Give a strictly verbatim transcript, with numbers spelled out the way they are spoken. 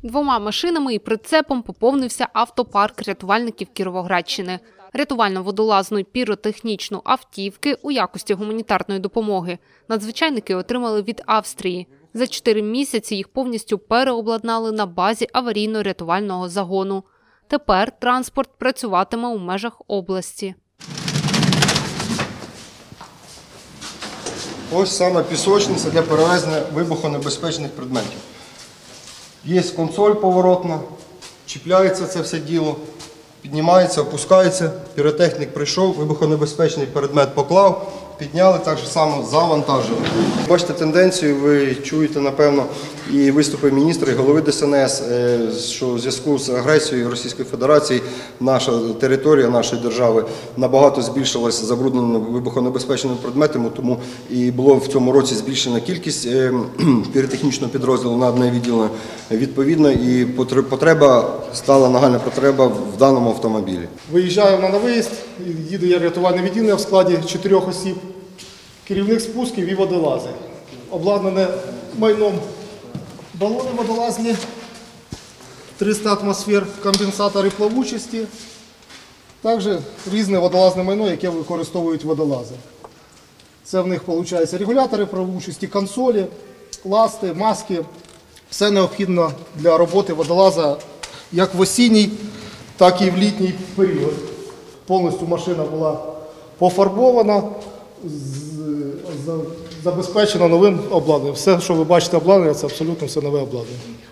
Двома машинами і прицепом поповнився автопарк рятувальників Кіровоградщини. Рятувально-водолазну і піротехнічну автівки у якості гуманітарної допомоги надзвичайники отримали від Австрії. За чотири місяці їх повністю переобладнали на базі аварійно-рятувального загону. Тепер транспорт працюватиме у межах області. Ось саме пісочниця для перевезення вибухонебезпечних предметів. Є консоль поворотна, чіпляється це все діло, піднімається, опускається, піротехнік прийшов, вибухонебезпечний предмет поклав, підняли, так само завантажили. Бачите тенденцію, ви чуєте, напевно, і виступи міністра, і голови Д С Н С, що у зв'язку з агресією Російської Федерації наша територія нашої держави набагато збільшилася забрудненими вибухонебезпечними предметами, тому і було в цьому році збільшена кількість піротехнічного підрозділу на одне відділення відповідно, і потреба, стала нагальна потреба в даному автомобілі. Виїжджаємо на виїзд, їде рятувальне відділення в складі чотирьох осіб, керівник спусків і водолази. Обладнане майном балони водолазні, триста атмосфер, компенсатори плавучості, також різне водолазне майно, яке використовують водолази. Це в них, виходить, регулятори плавучості, консолі, ласти, маски. Все необхідно для роботи водолаза як в осінній, так і в літній період. Повністю машина була пофарбована, забезпечена новим обладнанням. Все, що ви бачите обладнання, це абсолютно все нове обладнання.